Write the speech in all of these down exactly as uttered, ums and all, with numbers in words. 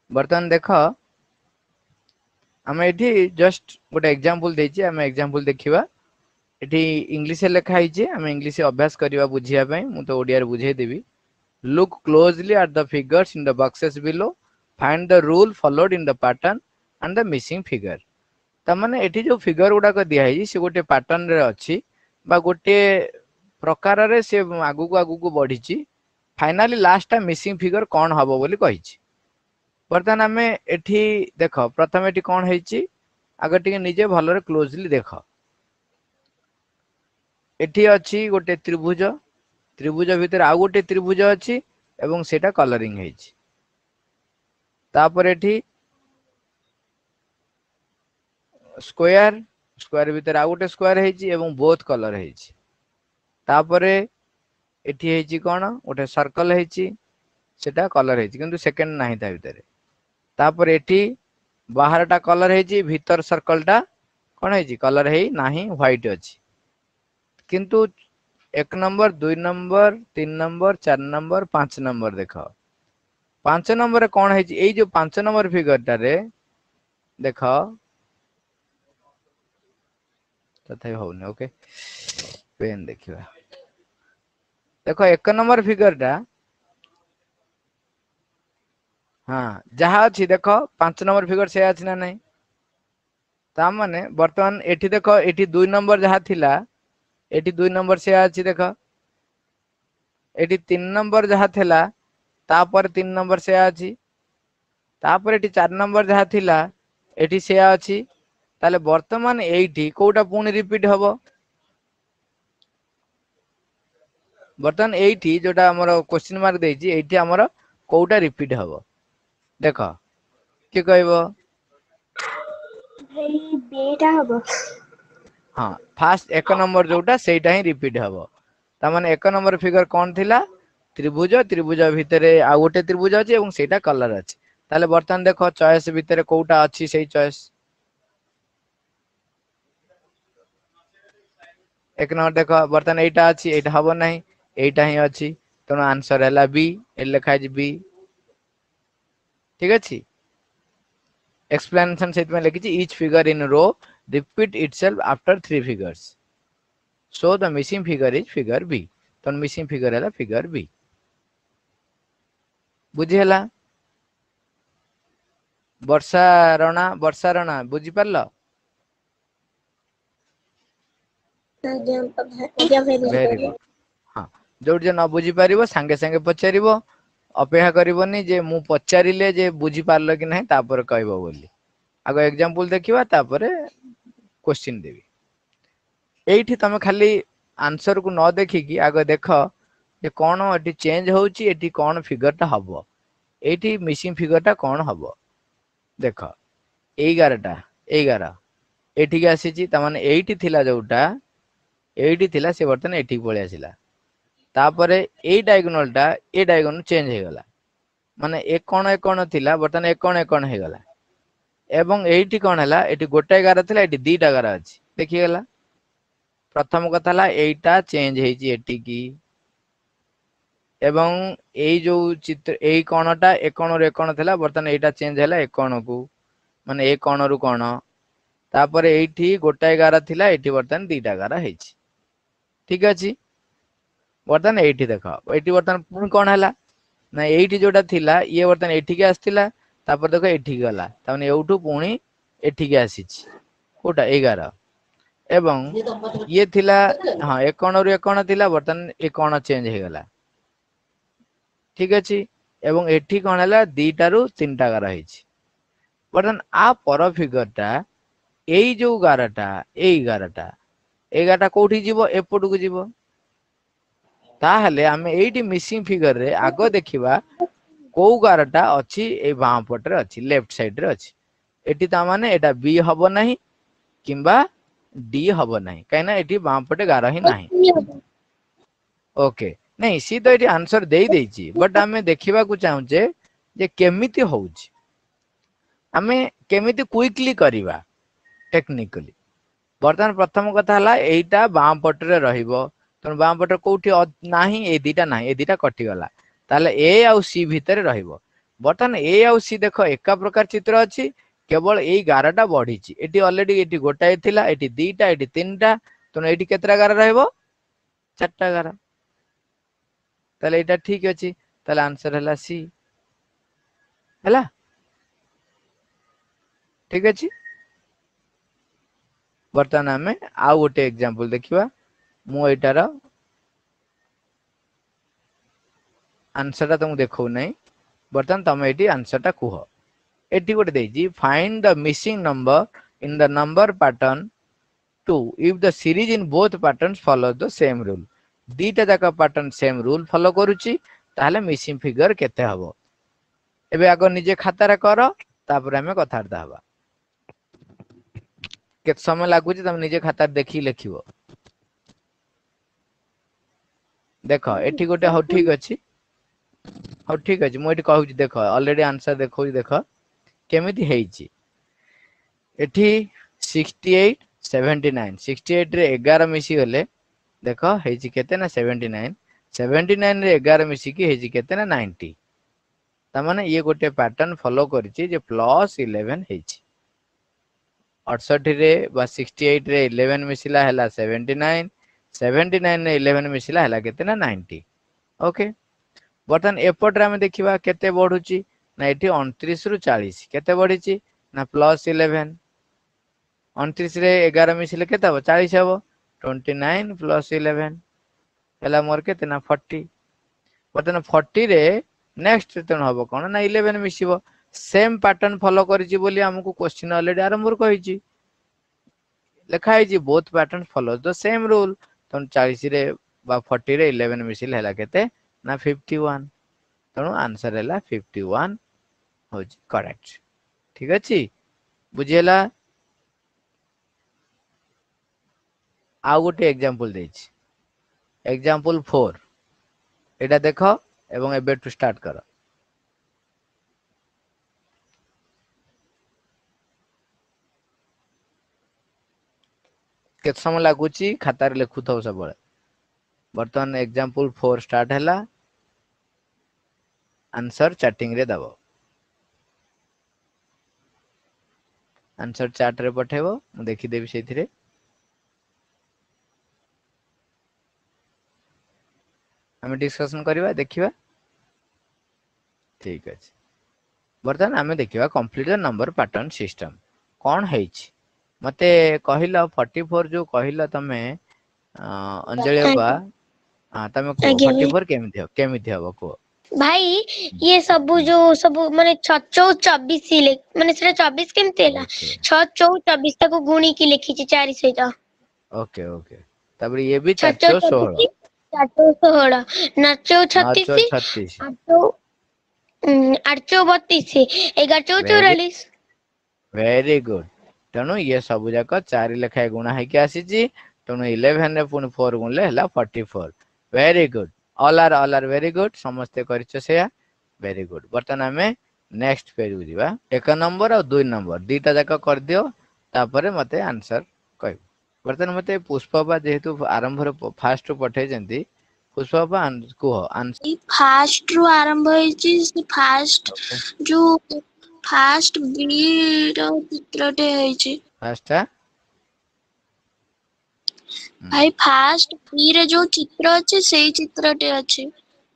बर्तमान देख आम ये जस्ट गोटे एग्जांपल देछि आम एग्जांपल देखिबा एठी इंग्लिश लिखा है आम इंग्लिश अभ्यास करवा बुझिया मु तो ओडिया रे बुझे देबी look closely at the figures in the boxes below find the rule followed in the pattern and the missing figure तमाने एठी जो फिगर गुडा को दिया है से गोटे पैटर्न रे अछि बा गोटे प्रकार रे से आगु को आगु को बढ़ी छि finally last time missing figure कोन हबो बोली कहि छि बर्तमान आमे एठी देखो प्रथम एठी कोन है छि आगे टिके निजे भलो रे क्लोजली देखो एठी अछि गोटे त्रिभुज त्रिभुज भितर आ गोटे त्रिभुज अछि एवं सेटा कलरिंग है छि तापर एठी स्क्वायर स्क्वायर भितर आ गोटे स्क्वायर है छि एवं बोथ कलर है छि तापर एठी है छि कोन गोटे सर्कल है छि सेटा कलर है छि किंतु सेकंड नाही ता भितर तापर एठी बाहरटा कलर है छि भीतर सर्कलटा कोन है छि कलर है नाही व्हाइट अछि किंतु एक नंबर दुई नंबर तीन नंबर चार नंबर पांच नंबर देख पांच नंबर कौन है ये जो पांच नंबर फिगर टारे देख तथा होने ओके पेन देखिबा देखो एक नंबर फिगर टा हाँ जहाँ अच्छी देख पांच नंबर फिगर से अच्छी ना नहीं ता माने वर्तमान एठी देख एठी दुई नंबर जहाँ थिला एठी दुई नंबर से अच्छी देख एठी तीन नंबर जहाँ थिला तापर तीन नंबर से अच्छी तापर एठी चार नंबर जहाँ थिला एठी से अच्छी ताले वर्तमान एठी कोटा पुणी रिपीट हबो वर्तमान एठी जोटा हमर क्वेश्चन मार्क देछि एठी हमर कोटा रिपीट हबो देख के कहबो भाई बेटा हबो हाँ फास्ट एक नंबर जोटा सेटा ही रिपीट हबो ता माने एक नंबर फिगर कोन थिला त्रिभुज त्रिभुज भितरे आ गोटे त्रिभुज अछि एवं सेटा कलर अछि ताले वर्तमान देखो चॉइस भितरे कोटा अछि सेही चॉइस एक नंबर देखो वर्तमान एटा अछि एटा हबो नाही एटा ही अछि तनो आंसर हैला बी ए लिखा है बी ठीक अछि एक्सप्लेनेशन सेट में लिखि छि each figure in row repeat itself after three figures so the missing figure is figure b तो missing figure है figure b बुझी हला वर्षा रणा वर्षा रणा बुझी परलो वेरी गुड हाँ जो जे न बुझी पारिबो संगे संगे पचारिबो अपेक्षा करिवोनी जे मु पचारिले जे बुझी पारलो कि नहीं तापर कहबो बोली आगो एग्जांपल देखिबा तापर क्वेश्चन देबी एठी तमे खाली आंसर को न देखि कि आगे देख जे कोन एठी चेंज होउची एठी कोन फिगर टा हबो एठी मिसिंग फिगर टा कोन हबो देख ग्यारह टा ग्यारह एठी के आसीची त माने एठी थिला जोटा एठी थिला से बर्तन एठी पळे आसिला तापरे ए डायगोनल टा ए डायगोनल चेंज हे गला माने एक कोण एक कोण थिला बर्तन एक कोण एक कोण हे गला एवं एठी कोन हला एठी गोटे ग्यारह थिला एठी दीटा ग्यारह अछि देखि गला प्रथम कथा ला एटा चेंज हे जी एठी की एवं एई जो चित्र एई कोणटा एक कोण रे कोण थिला बर्तन एटा चेंज हला एक कोण को माने एक कोण रु कोण तापर एठी गोटे ग्यारह थिला एठी बर्तन दीटा ग्यारह हे छी ठीक अछि बर्तन एठी देखो एठी बर्तन पुन कोण हला ना एठी जोटा थिला ये बर्तन एठी के आस्थिला तापर देखो एठी गला ताने एउठू पुणी एठी के आसी छी कोटा ग्यारह एवं ये थिला हाँ एक कोण रु एक कोण थिला बर्तन एक कोण चेंज हे गला ठीक अछि एवं एठी कोण हला दीटा रु तीनटा ग्यारह हे छी बर्तन आ पर फिगरटा एई जो ग्यारह टा एई ग्यारह टा ग्यारह टा कोठी जीवो एपटू को जीवो ताहले आमे एइटी मिसिंग फिगर रे आगो देखिबा को ग्यारह टा अछि ए बाम पट रे अछि लेफ्ट साइड रे अछि एटी ता माने एटा बी हबो नाही किंबा डी हबो नाही काइना एटी बाम पटे ग्यारह ही नाही ओके नहीं सी तो एटी आंसर देई देछि बट आमे देखिबा को चाहू जे जे केमिति होउछि आमे केमिति क्विकली करिवा टेक्निकली बर्तमान प्रथम कथा हला एइटा बाम पट रे रहिबो तन बाम पट कोठी नाही ए दीटा नाही ए दीटा कटि गला ताले ए आउ सी भितर रहिबो बर्तमान ए आउ सी देख एका प्रकार चित्र अच्छी केवल यही गारटा बढ़ी एटी ऑलरेडी एटी गोटाए थिला एटी दीटा एटी तीनटा तेणु एटी केतरा गार रहइबो चारटा गार ताले एटा ठीक अछि ताले आंसर हला सी हला ठीक अछि। बर्तमान आमे आउ गोटे एग्जांपल देखिबा मु एटार आंसर ता तुम देखौ नै बर्तमान तमे एटी आंसर ता कुह एटी गोटे देजी find the missing number in the number pattern two if the series in both patterns follow the same rule दीटा जाक पैटर्न सेम रूल फॉलो करूची ताहले मिसिंग फिगर केते हबो एबे आगो निजे खाता रे करो तापर हमें कथार्ता हबा केत समय लागुची तमे निजे खाता देखि लिखिबो देखो एठी गोटे हो ठीक अछि हो ठीक अछि मु एठी कहूची देखो ऑलरेडी आंसर देखौची देखो केमिति हेइची एठी sixty eight seventy nine sixty eight रे ग्यारह मिसी गले देखो हेइची केते ना सेवेंटी नाइन सेवेंटी नाइन रे ग्यारह मिसी की हेइची केते ना नाइंटी ता माने ये गोटे पैटर्न फॉलो करिची जे प्लस इलेवन हेइची अड़सठ रे बा सिक्सटी एट रे इलेवन मिसिला हला सेवेंटी नाइन सेवेंटी नाइन रे इलेवन मिसिला हला केते ना नाइंटी ओके बर्तन एपट रे हम देखिबा केते बढ़ुची ना एठी उनतीस रु चालीस केते बढ़ीची ना प्लस इलेवन उनतीस रे ग्यारह मिसिले केते हबो चालीस हबो उनतीस प्लस इलेवन हला मोर केते ना चालीस बर्तन चालीस रे नेक्स्ट तेन हबो कोन ना इलेवन मिसिबो सेम पैटर्न फॉलो करिची बोली हमकु क्वेश्चन ऑलरेडी आरंभ कहिची लिखा है both pattern follow the same rule तन चालीस रे बा चालीस रे इलेवन मिसिल हैला केते ना इक्यावन तणु आंसर हैला इक्यावन होची करेक्ट ठीक अछि बुझियला आ गोटे एग्जांपल देछि एग्जांपल फोर एटा देखो एवं एबे टू स्टार्ट करो केत समय लागुची खाता रे लिखु थौ सब बर्तमान एग्जांपल फोर स्टार्ट हैला आंसर चैटिंग रे दबो आंसर चैट रे पठेबो मु देखि देबी सेथिरे हमें डिस्कशन करबा देखिबा ठीक अछि बर्तमान हमें देखिबा complete the number pattern system कोन हेछि मते कहिलो चौवालीस जो कहिलो तमे अंजलि बा हां तमे को आज्ञा भाई चौवालीस केमिति हो केमिति हबो को भाई ये सब जो सब माने छौ चौबीस माने सेटा चौबीस केमते हैला ओके छौ चौबीस ताको गुणी की लिखी छी चार सहित ओके ओके तबरे ये भी छौ चार चौ सोलह चौबीस चार सोलह नौ चौ नौ चौ छत्तीस छत्तीस आठ चौ आठ चौ बत्तीस ग्यारह चौ वेरी चौवालीस वेरी गुड तेणु ये सब जाक चार लेखाए गुणा है कि आसीची तेणु इलेवन रे पुनी चार गुणले हला चौवालीस very good all are all are very good समस्त करिछो सेया वेरी गुड बर्तन हमें नेक्स्ट पेज को जीवा एक नंबर और दो नंबर दीटा जाक कर दियो तापरे मते आंसर कहि बर्तन मते पुष्पबा जेहेतु आरंभ रे फास्ट पठे जंती पुष्पबा को आंसर फास्ट रु आरंभ होईची फास्ट जो फास्ट बी रो चित्रटे होईची फास्ट भाई फास्ट बी रे जो चित्र अछि सेही चित्रटे अछि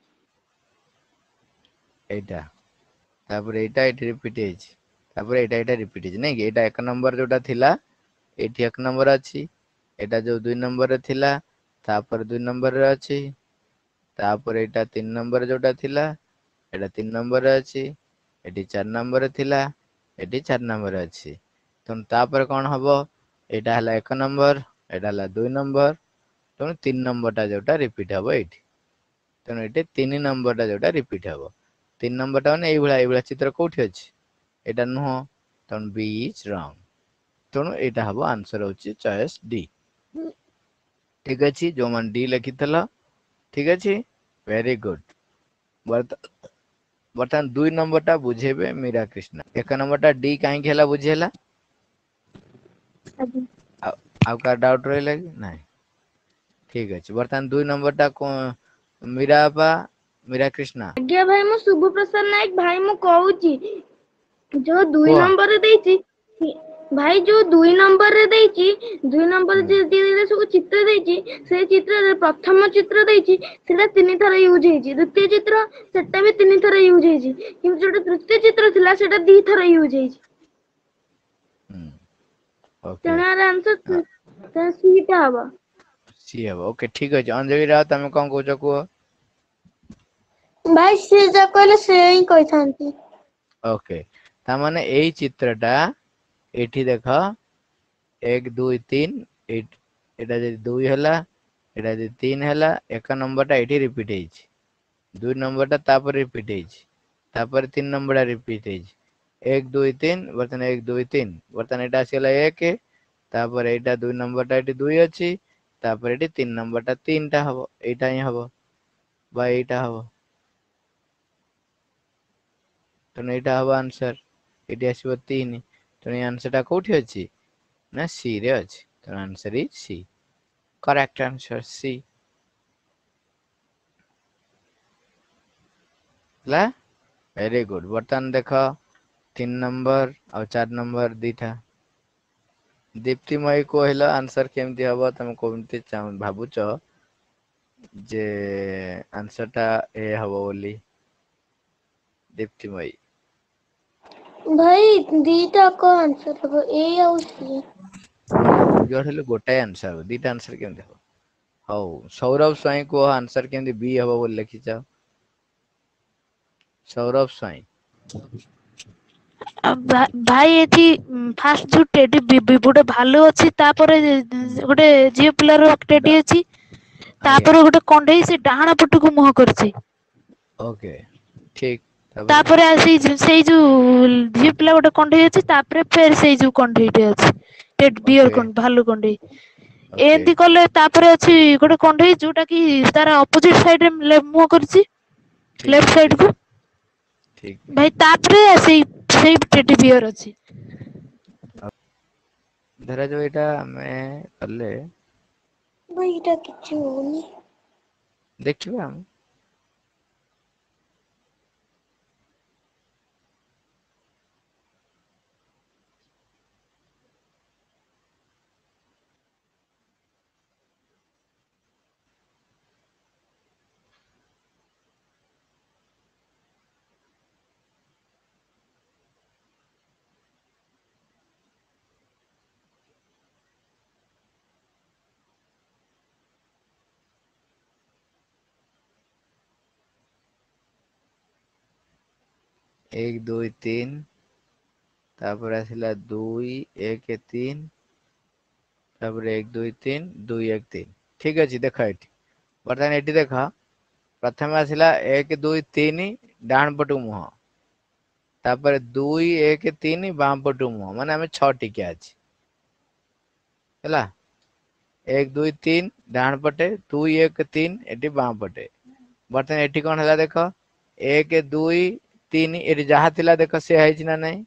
एटा तापर एटा एठी रिपीट हेछि तापर एटा एटा रिपीट हेछि नै कि एटा एक नंबर जोटा थिला एठी एक नंबर अछि एटा जो दो नंबर रे थिला तापर दो नंबर रे अछि तापर एटा तीन नंबर जोटा थिला एटा तीन नंबर रे अछि एठी चार नंबर रे थिला एठी चार नंबर रे अछि तन तापर कोन हबो एटा हला एक नंबर एटा हला दो नंबर तन तीन नंबर टा जोटा रिपीट हबो एठी तन एठी तीन नंबर टा जोटा रिपीट हबो तीन नंबर टा माने एई भला एई भला चित्र कोठी अछि एटा नुह तन बी इज रॉन्ग तणु एटा हबो आंसर होची चॉइस डी ठीक अछि जो मन डी लिखितला ठीक अछि वेरी गुड बर्तमान दुई नंबर टा बुझेबे मीरा कृष्णा एक नंबर टा डी काहे घेला बुझेला आ का डाउट रहिला कि नाही ठीक अछि बर्तमान दुई नंबर टा को मीरा बा मीरा कृष्णा आज्ञा भाई मु शुभ प्रसाद नायक भाई मु कहूची जो दुई कुह नंबर रे देइची भाई जो दुई नंबर रे देइची दुई नंबर हम्म, जे जे सब चित्र देइची से चित्र रे प्रथम चित्र देइची सेटा तीन थर यूज हेची द्वितीय चित्र सेटा भी तीन थर यूज हेची किंतु जो तृतीय चित्र थिला सेटा दी थर यूज हेची हम्म, ओके तेनार आंसर त सीटा हबा सी हबो ओके ठीक अछि अंजलि राव तमे कोन कहूछ कुह भाई से जा कहले से ही कहथांती ओके ता माने एई चित्रटा एठी देख एक दुई तीन एट एटा जे दुई हला एटा जे तीन हला एक नंबर टा एठी रिपीट हेछि दुई नंबर टा तापर रिपीट हेछि तापर तीन नंबर टा रिपीट हेछि एक दुई तीन बर्तन एक दुई तीन बर्तन एटा आसीला एक तापर एटा दुई नंबर टा एठी दुई अछि तापर एठी तीन नंबर टा तीन टा हबो एटा ही हबो बा एटा हबो तो एटा हबो आंसर एठी आसीबो तीन तो ए आंसर टा कोठी अछि ना सी रे अछि तो answer is C correct answer C ला वेरी गुड बर्तन देखो तीन नंबर और चार नंबर दीटा दीप्तिमयी कहला आंसर केमती हबो तमे कोमती भाबुच जे आंसर टा ए हबो बोली दीप्तिमयी भाई दीटा को आंसर हबो ए और सी जोर हेले गोटाए आंसर हबो दीटा आंसर केमती हबो हौ सौरभ स्वाई को आंसर केमती बी हबो बोली लिखिछ सौरभ स्वाई भाई एथि फास्ट जो टेडी गोटे भालू अछि तापर गोटे झियो पिलार टेडी अछि आगे तापर गोटे कंढई से डाहाण पटको मुह करछि ओके ठीक तापर आसी सेई जो झियो पिला गोटे कंढई अछि तापर फेर सेई जो कंढईटे अछि टेड बियर ओके कोन भालू कंढई ओके एंती कले तापर अछि गोटे कंढई जोटा कि तार अपोजिट साइड रे मुह करछि ठीक लेफ्ट साइड ठीक को ठीक भाई ताପରେ सेई सेई टेडी बियर अछि ଧରା ଯାଉ ଏଇଟା ଆମେ କଲେ भाई एटा किछु होनी ଦେଖିବା ଆମେ एक ଦୁଇ तीन तापर आसिला ଦୁଇ एक तीन तापर एक ଦୁଇ तीन ଦୁଇ एक तीन ठीक अछि देखा एठी बर्तमान एठी देखा प्रथम आसिला एक ଦୁଇ तीन डान पटु मुह तापर ଦୁଇ एक तीन बाम पटु मुह माने हमें छह टिकिया अछि हला एक ଦୁଇ तीन डान पटे ଦୁଇ एक तीन एठी बाम पटे बर्तमान एठी कोन हला देखो एक ଦୁଇ तीन एठी जहा थिला देखो से हैछि ना नै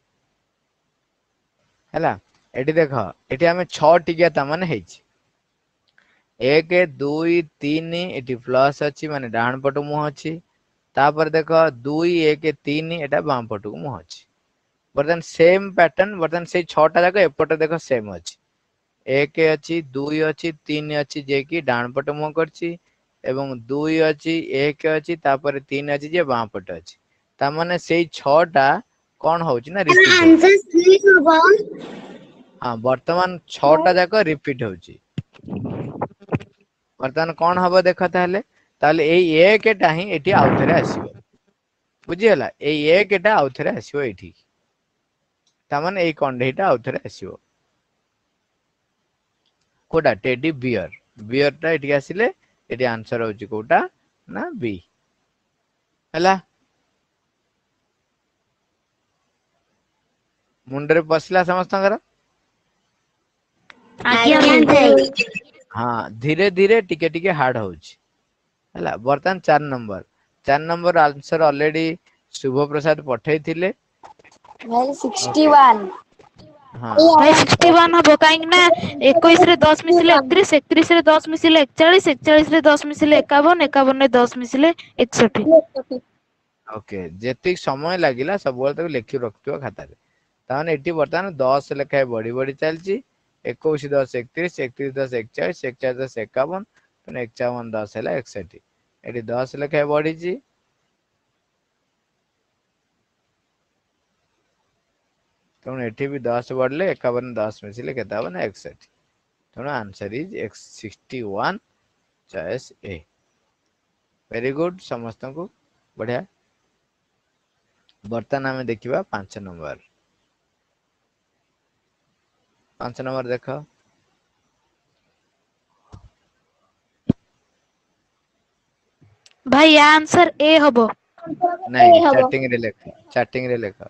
हला एठी देखो एठी हमें छह टिकिया ता माने हैछि एक ଦୁଇ तीन एठी प्लस अछि माने डान पटु मुह अछि तापर देखो ଦୁଇ एक तीन एटा बाम पटु मुह अछि बर्तमान सेम पैटर्न बर्तमान से छह टा जाक एपटे देखो सेम अछि एक अछि ଦୁଇ अछि तीन अछि जे कि डान पट मुह करछि एवं ଦୁଇ अछि एक अछि तापर तीन अछि जे बाम पट अछि ता माने सेई छह टा कोन होउछि ना रिपीट होउछि आंसर सी हबो हां वर्तमान छह टा जाक रिपीट होउछि वर्तमान कोन हबो देखा ताले ताले एई एक टा ही एठी आउथरे आसीबो बुझी हला एई एक टा आउथरे आसीबो एठी ता माने एई कंढेईटा आउथरे आसीबो कोडा टेडी बियर बियर टा एठी आसीले एठी आंसर होउछि कोटा ना बी हला मुंडरे पसला समस्तଙ୍କର आज्ञा आज्ञा भाई भाई हां धीरे धीरे टिके टिके हार्ड होउछि हला वर्तमान चार नंबर चार number answer already Shubh Prasad पठेई थिले भाई ओके इकसठ हाँ भाई सिक्सटी वन हबो काହିଁକି ନା इक्कीस रे दस मिसिले इकतीस इकतीस रे दस मिसिले इकतालीस इकतालीस रे दस मिसिले इक्यावन इक्यावन रे दस मिसिले इकसठ। ओके जेतिक समय लागिला सब बेले ताको लेखि रखियो खातारे ताने एठी वर्तमान दस लेखाए बड़ी बड़ी चलची इक्कीस दस इकतीस इकतीस दस इकतालीस इकतालीस दस इक्यावन तो इक्यावन दस है इकसठ एटी दस लेखाए बढ़ी तेणु एटी भी दस बढ़ले इक्यावन दस मिसिले केते हबो ना इकसठ तेणु answer is sixty one choice A. Very good समस्त को बढ़िया। बर्तमान आम देखा पांच नंबर पांच नंबर देख भाई या आंसर ए हबो। नहीं चैटिंग रे लेख चैटिंग रे लेख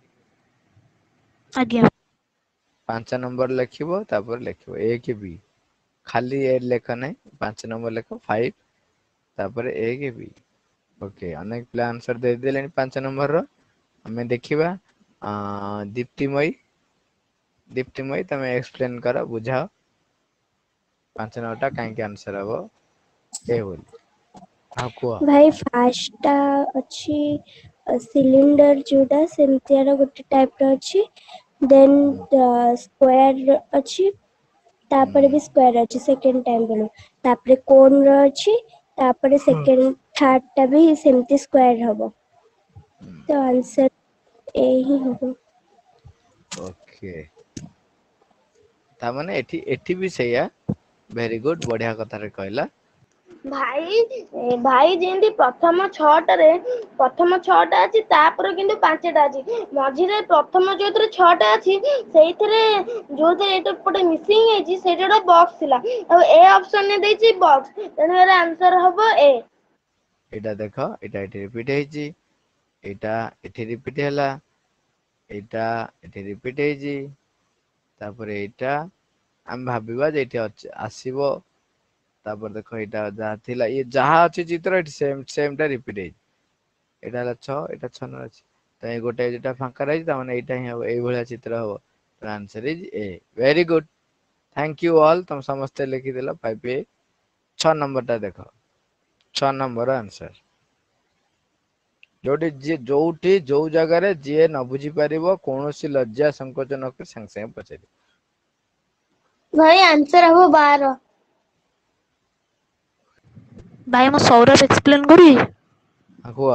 आज्ञा पांच नंबर लिखिबो तापर लिखिबो ए कि बी खाली ए लेख नहीं पांच नंबर लेख फाइव तापर ए कि बी। ओके अनेक प्ले आंसर दे देले पांच नंबर रो हमें देखिबा दीप्तिमयी दीप्तिमयी तमे एक्सप्लेन करो बुझाओ पांच नंबरटा काहे आंसर हबो ए बोल आ को भाई फास्टा अच्छी सिलिंडर जोड़ा सेमतियार गोटे टाइप रो अच्छी देन स्क्वायर अच्छी तापर भी स्क्वायर अच्छी सेकंड टाइम बेलो तापर कोन रो अच्छी तापर सेकंड थर्ड टा भी सेमती स्क्वायर हबो तो आंसर ए ही हबो। ओके ता माने एठी एठी भी सैया वेरी गुड बढ़िया कथा रे कहला भाई भाई जेंती प्रथम छटारे प्रथम छटा अछि तापर किंतु पांचटा अछि मझिरे प्रथम जोतरे छटा अछि सेइथरे जोतरे एटा पटे मिसिंग हेछि सेटा बॉक्स थिला अब ए ऑप्शन ने देछि बॉक्स तेन एरा आंसर हबो ए। एटा देखो एटा एठी रिपीट हेछि एटा एठी रिपीट हैला एटा एठी रिपीट हेछि तापर एटा हम भाबिबा जे एठी आसीबो तापर देखो एटा जहा थिला ये जहा अछि चित्र एठी सेम सेम टा रिपीट हेछि एटा हला छह एटा छह न अछि त ए गोटे जेटा फांका रहि त माने एटा ही हो एई भलिया चित्र हो तो answer is A. Very good thank you all तुम समस्त लिखि देला फाइव ए छह नंबर टा देखो छह नंबर आंसर जोटी जे जोटी जो जगह रे जे न बुझी परिबो कोनोसी लज्जा संकोच न कर संग संग पछारी भाई आंसर हबो बारह। भाई मो सौरभ एक्सप्लेन करी हुआ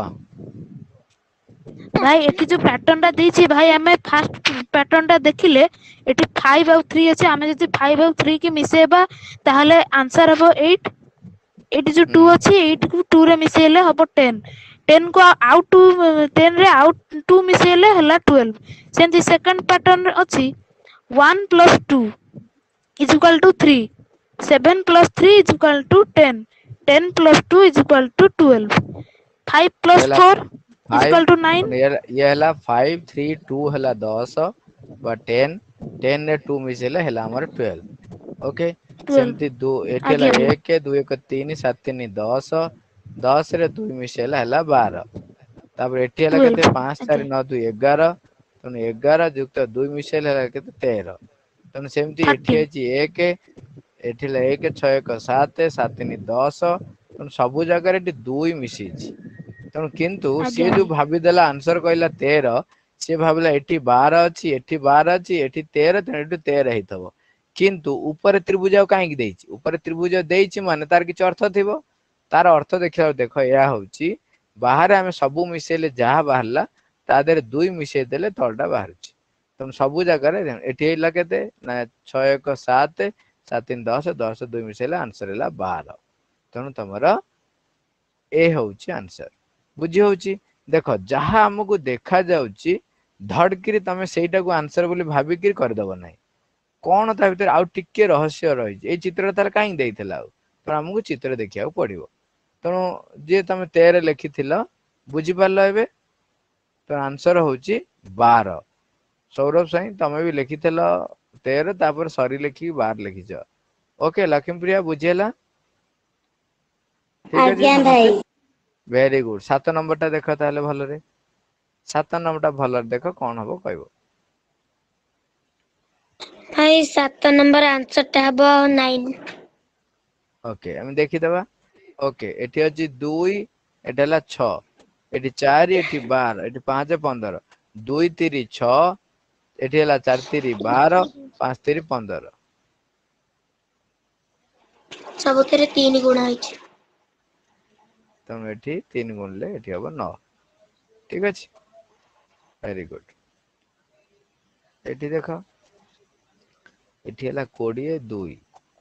भाई एठी जो पैटर्न टा देछि भाई हमें फास्ट पैटर्न टा देखिले एठी फाइव और थ्री अछि हमें जति फाइव और थ्री के मिसेबा ताहले आंसर हबो एट एठी जो टू अछि एट को टू रे मिसेले हबो टेन टेन को आउट टू टेन रे आउट टू मिसेले हला ट्वेल्व सेंति सेकंड पैटर्न अछि one plus two is equal to three seven plus three is equal to ten ten plus two is equal to twelve five plus four is equal to nine ये हला five three to हला दस बा ten ten रे two मिसेले हला हमर twelve okay सेमती दो एठी हला एक दो एक तीन सात तीन दस दस रे दो मिसेले हला बारह तापर एठी हला केते पाँच चार नौ दो ग्यारह तने ग्यारह युक्त दो मिसेले हला केते तेरह तने सेमती एठी अछि एक एठी ला एक छह एक सात सात तीन दस तने सब जगह रे दुई मिसी छी तने किंतु से जो भाबी देला आंसर कहला तेरह से भाबला एठी बारह अछि एठी बारह अछि एठी तेरह तने एठी तेरह हेतबो किंतु ऊपर त्रिभुज काहे कि देछि ऊपर त्रिभुज देछि माने तार किछ अर्थ थिबो तार अर्थ देखियो देखो या होछि बाहर हमें सब मिसेले जहा बाहरला ता देर दुई मिसे देले तळटा बाहरछि तुम सब जगह रे एठी हेला केते ना छह एक सात सात तीन दस दस दुई मिसेले आंसर हैला बारह तनु तमरा ए होछि आंसर बुझी होछि देखो जहा हमकु देखा जाउछि धड़किरी तमे सेटा को आंसर बोली भाबी कि कर दबो नै कोन ता भीतर आउ टिके रहस्य रहि ए चित्र तार काई देइथिला पर हमकु चित्र देखिया पड़िबो तनु जे तमे तेरह लिखिथिला बुझी पारलो एबे तो आंसर होछि बारह। सौरभ साई तमे भी लिखिथिला तेरह तापर सरी लिखि बारह लिखिछ ओके लक्ष्मी प्रिया बुझेला ठीक आज्ञा भाई वेरी गुड सात नंबर टा देखो ताले भलो रे सात नंबर टा भलो देखो कोन हबो कहबो भाई सात नंबर आंसर टा हबो नाइन। ओके हम देखि दबा। ओके एठी अछि दुई एटा हला छ एठी चार एठी बारह एठी पाँच पंद्रह दुई तीन छह एठी हला चार तीन बारह पाँच तीन पंद्रह सबुथिरे तीन गुणा होइछि। तम एठी तीन गुणले एठी हबो नौ। ठीक अछि वेरी गुड। एठी देखो एठी हला बीस दुई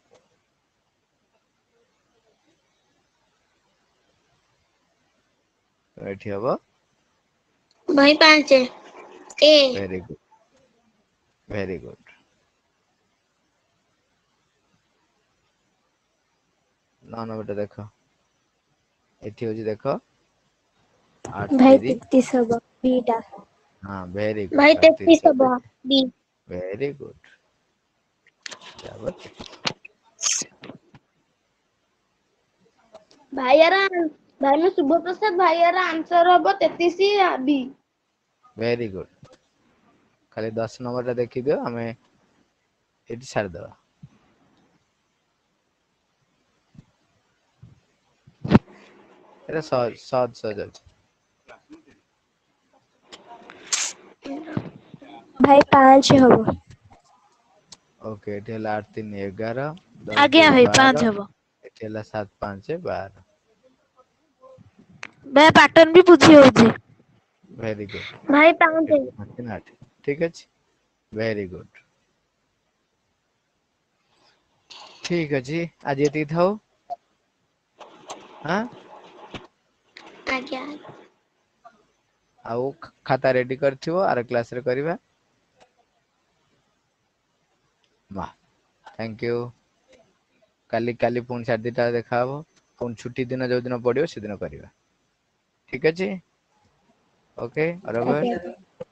एठी हबो भाई पाँच A very good very good. नौ नंबर देखो एठी होजी देखो आठ भाई तीन तैतीस हब बीटा। हाँ वेरी गुड भाई अड़तीस तैतीस हबो बी। वेरी गुड जाबो भाई यार भाई मैं शुभ प्रसाद भाई यार आंसर हबो तैतीस बी। वेरी गुड खाली दस नंबर टा देखि दियो हमें एठी छाड़ दवा। एटा सहज सहज सहज अछि। भाई पाँच हब। ओके एठी हला आठ तीन ग्यारह दस आज्ञा दुई भाई पाँच बारह हब। एठी हला सात पाँच बारह भाई पैटर्न भी पूछी होଉଛି। वेरी गुड भाई पाँच एठी पाँच तीन आठ ठीक अछि वेरी गुड। ठीक अछि आज एती थाउ हाँ आज्ञा। आउ खाता रेडी करथिबो आर क्लास रे करबा। वाह थैंक यू। काली काली पुणी साढे दिटा देखा हबो पुणी छुट्टी दिन जो दिन पड़ियो से दिन करबा। ठीक अछि ओके बराबर। आज्ञा।